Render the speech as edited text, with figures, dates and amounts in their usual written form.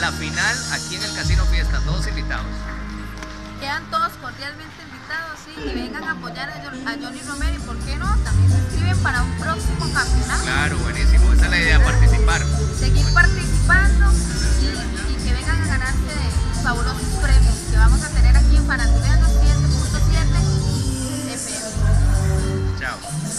la final aquí en el Casino Fiesta, todos invitados. Quedan todos cordialmente invitados, sí, y vengan a apoyar a Johnny Romero y por qué no, también se inscriben para un próximo campeonato. Claro, buenísimo, esa es la idea, participar. Seguir